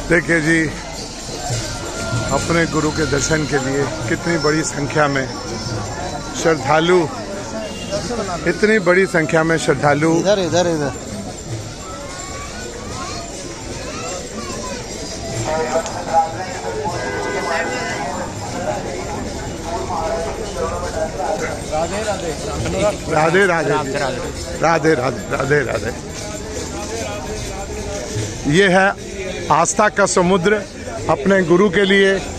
देखिए जी, अपने गुरु के दर्शन के लिए कितनी बड़ी संख्या में श्रद्धालु, इतनी बड़ी संख्या में श्रद्धालु इधर इधर इधर राधे राधे राधे राधे राधे राधे राधे राधे। ये है आस्था का समुद्र अपने गुरु के लिए।